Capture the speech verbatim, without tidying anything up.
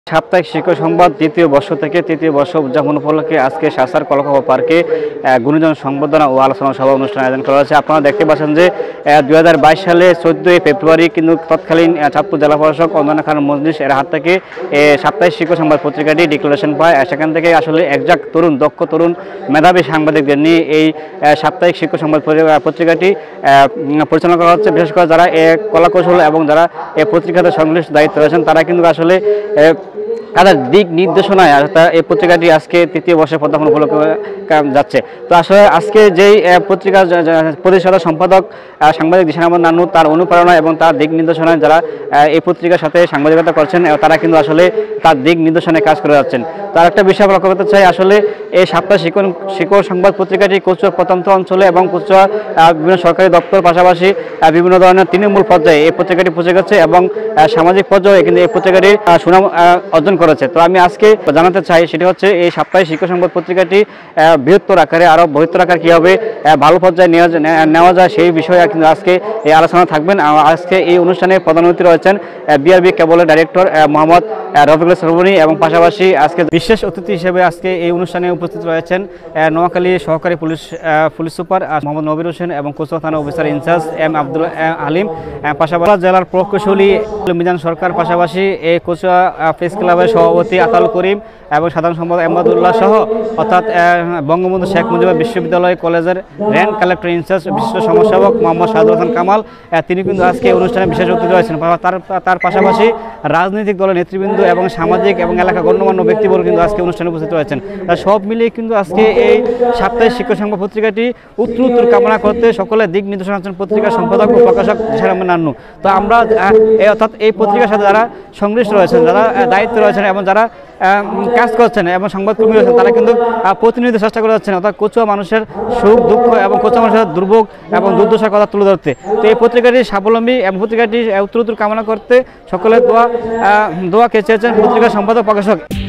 সাপ্তাহিক শিক্ষক সংবাদ দ্বিতীয় বর্ষ থেকে তৃতীয় বর্ষ উদযাপন উপলক্ষে আজকে শাসার কলকাতা পার্কে গুণীজন সংবর্ধনা ও আলোচনা সভা অনুষ্ঠান আয়োজন করা হয়েছে। আপনারা দেখতে পাচ্ছেন যে দুই হাজার বাইশ সালে চোদ্দই ফেব্রুয়ারি কিন্তু তৎকালীন চাঁদপুর জেলা প্রশাসক অঞ্জনা খান মজলিস এর হাত থেকে সাপ্তাহিক শিক্ষক সংবাদ পত্রিকাটি ডিক্লারেশন পায়। সেখান থেকে আসলে একজাক তরুণ দক্ষ তরুণ মেধাবী সাংবাদিকদের নিয়ে এই সাপ্তাহিক শিক্ষক সংবাদ পত্রিকাটি পরিচালনা করা হচ্ছে। বিশেষ করে যারা এ কলাকৌশল এবং যারা এই পত্রিকাতে সংশ্লিষ্ট দায়িত্ব রয়েছেন তারা কিন্তু আসলে তাদের দিক নির্দেশনায় এই পত্রিকাটি আজকে তৃতীয় বর্ষে পদার্পণ উপলক্ষে যাচ্ছে। তো আসলে আজকে যেই পত্রিকার প্রতিষ্ঠাতা সম্পাদক সাংবাদিক দিশান আহমেদ নান্নু তার অনুপ্রেরণা এবং তার দিক নির্দেশনায় যারা এই পত্রিকার সাথে সাংবাদিকতা করছেন তারা কিন্তু আসলে তার দিক নির্দেশনায় কাজ করে যাচ্ছেন। তার একটা বিষয় লক্ষ্য করতে চাই, আসলে এই সাপ্তাহিক শিক্ষক শিক্ষক সংবাদ পত্রিকাটি কচুয়া প্রত্যন্ত অঞ্চলে এবং কচুয়া বিভিন্ন সরকারি দপ্তর পাশাপাশি বিভিন্ন ধরনের তৃণমূল পর্যায়ে এই পত্রিকাটি পৌঁছে গেছে এবং সামাজিক পর্যায়ে কিন্তু এই পত্রিকাটি সুনাম অর্জন করেছে। তো আমি আজকে জানাতে চাই সেটি হচ্ছে এই সাপ্তাহিক শিক্ষক সংবাদ পত্রিকাটি বৃহত্তর আকারে আরও বৃহত্তর আকার কীভাবে ভালো পর্যায়ে নেওয়া যায় সেই বিষয়ে কিন্তু আজকে এই আলোচনা থাকবেন। আজকে এই অনুষ্ঠানে প্রধান অতিথি রয়েছেন বিআরবি কেবলের ডাইরেক্টর মোহাম্মদ রফিকুল সরবনী এবং পাশাপাশি আজকে বিশেষ অতিথি হিসেবে আজকে এই অনুষ্ঠানে উপস্থিত রয়েছেন নোয়াখালী সহকারী police police super Mohammad Nabir Hossain এবং কচুয়া থানা officer in charge M Abdul Alim, পাশাপাশি জেলার প্রকৌশলী মিজান সরকার, পাশাপাশি এই কচুয়া প্রেস ক্লাবের সভাপতি আতাল করিম এবং সাধারণ সম্পাদক আহমদুল্লাহ সহ অর্থাৎ বঙ্গবন্ধু শেখ মুজিবুর বিশ্ববিদ্যালয় কলেজের র্যান্ড কালেক্টর ইনচার্জ বিশিষ্ট সমাজসেবক মোহাম্মদ শাহাদুল হাসান কামাল তিনি কিন্তু আজকে অনুষ্ঠানে বিশেষ অতিথি রয়েছেন। তার তার পাশাপাশি রাজনৈতিক দলের নেতৃবৃন্দ এবং সামাজিক এবং এলাকা গণ্যমান্য ব্যক্তিবর্গ কিন্তু আজকে অনুষ্ঠানে উপস্থিত রয়েছেন। সব মিলিয়ে কিন্তু আজকে এই সাপ্তাহিক শিক্ষক সংবাদ পত্রিকাটি উত্তর উত্তর কামনা করতে সকলের দিক নির্দেশনা আছেন পত্রিকার সম্পাদক ও প্রকাশক দিশান আহমেদ নান্নু। তো আমরা অর্থাৎ এই পত্রিকার সাথে যারা সংশ্লিষ্ট রয়েছেন, যারা দায়িত্ব রয়েছেন এবং যারা কাজ করছেন এবং সংবাদকর্মী রয়েছেন তারা কিন্তু প্রতিনিয়ত চেষ্টা করে যাচ্ছেন অর্থাৎ কচুয়া মানুষের সুখ দুঃখ এবং কচুয়া মানুষের দুর্ভোগ এবং দুর্দশার কথা তুলে ধরতে। তো এই পত্রিকাটি স্বাবলম্বী এবং পত্রিকাটি উত্তর উত্তর কামনা করতে সকলের দোয়া দোয়াকে চেয়েছেন পত্রিকার সম্পাদক প্রকাশক।